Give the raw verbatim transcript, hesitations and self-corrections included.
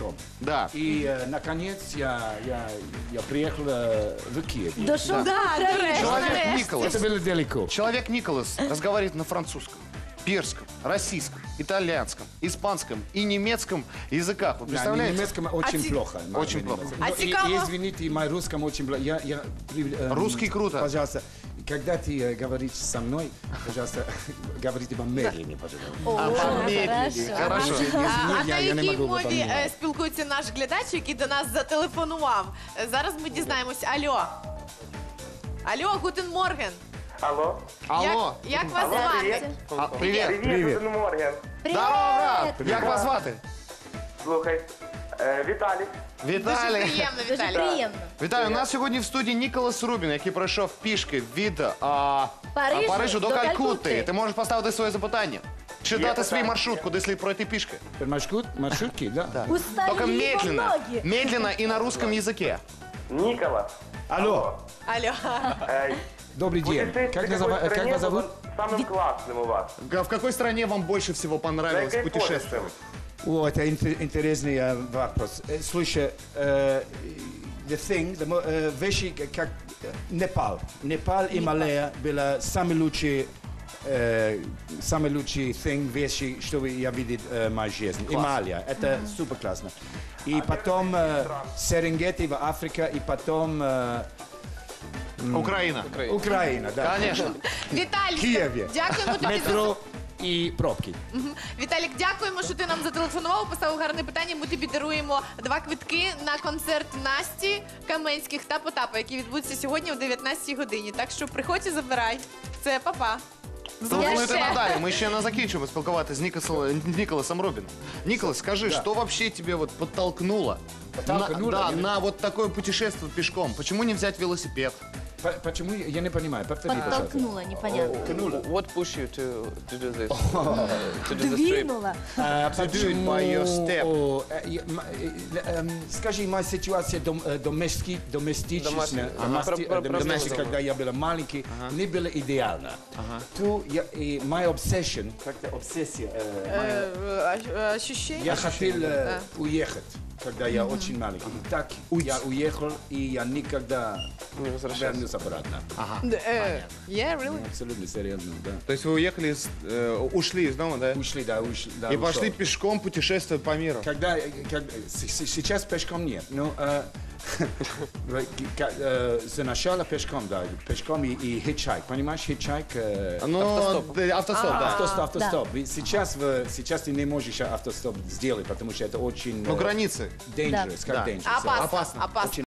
пешком. Да. И, э, наконец, я, я, я приехал э, в Киев. Дошел до Да, до Украины. речі. Человек нарешті. Николас. Это было далеко. Человек Николас разговаривает на французском, перском, российском, итальянском, испанском и немецком языках. Вы На представляете? немецком очень А ти- плохо. на Очень немецком. плохо. А Но и- цікаво- и, извините, и мой русском очень плохо. Я, я, при- эм, Русский круто. Пожалуйста, когда ты э, говоришь со мной, пожалуйста, говорите помедленнее, пожалуйста. А, помедленнее. хорошо. Хорошо. А, Извини, а на я, я не якій могу мові е, выполнять. спілкується наш глядач, який до нас зателефонував? Е, Зараз ми дізнаємось. Алло. Алло, гутен морген. Алло. Алло. Як, як вас Алло, звати? привіт. А, привет. Привіт, Привіт. Гутен Морген. Здорово, брат. Як вас звати? Слухай, е, Віталік. Дуже Віталій. приємно, Дуже Віталій. приємно. Віталій, у нас сьогодні в студії Ніколас Рубін, який пройшов пішки від а, Парижу Парижу до до Калькутти. Калькутти. Ти можеш поставити своє запитання? Чи Є дати свій питання. маршрут, куди слід пройти пішки? Маршрут, маршрутки, да? Устали Только его медленно. ноги. Медленно и на русском языке. Ніколас. Алло, Алло. Е, добрый день. путешествие Как, в назова... какой как стране вас зовут? было самым классным у вас? В какой стране вам больше всего На понравилось який путешествовать? О, это инте- интересный э, вопрос. Э, Слушай, э, the thing, the, мо- э, вещи, как э, Непал. Непал и Малайя были самые лучшие, э, самые лучшие thing, вещи, что я видел э, в моей жизни. И Малайя, это супер классно. И потом э, Серенгети в Африке, и потом э, Украина. Украина, да. Конечно. Віталій, Києві. дякуємо тобі за Метро и пробки. Віталік, дякуємо, що ти нам зателефонував, поставив гарне питання. Ми тобі даруємо два квитки на концерт Насті Каменських та Потапа, який відбудеться сьогодні о дев'ятнадцятій годині. Так що приходь і забирай. Це па-па. Телефонуйте ще. надалі. Ми ще не закінчимо спілкуватися з Ніколасом, Ніколасом Робіном. Ніколас, скажи, Да. что вообще тебе вот подтолкнуло, Подтолкнуло? на, да, Я- на вот такое путешествие пешком? Почему не взять велосипед? По- Почему? Я не понимаю. Повтори, пожалуйста. Подтолкнула, непонятно. What pushed you to to do this? to do this trip? Двинула. А, To do it by your step. О, э, я- м- э, эм, Скажи, моя ситуация дом- э, доместики- доместичная, Домашняя. домасти- Ага. э, Про- про- про- доместика, про- когда я был маленький, не было идеально. То я- и моя obsession, как-то обсессия, э, моя- Е, Ощущення? я хотел э, Да. уехать, когда я очень маленький. И так я уехал, и я никогда Не возвращайся. вернусь обратно. Е, Yeah, really? Абсолютно серьезно, да. То есть вы уехали, из, э, ушли из дома, да? Ушли, да, ушли. да, И ушел. пошли пешком путешествовать по миру. Когда, как, с- с- сейчас пешком нет, но э, ка- э, сначала пешком, да, пешком и, и hitchhike, понимаешь, hitchhike, э, Ну, Автостоп. да, автостоп, да. автостоп, автостоп. И Сейчас, в- сейчас ты не можешь автостоп сделать, потому что это очень Ну, э, границы. dangerous, как Да. dangerous. Опасно. Опасно. Опасно.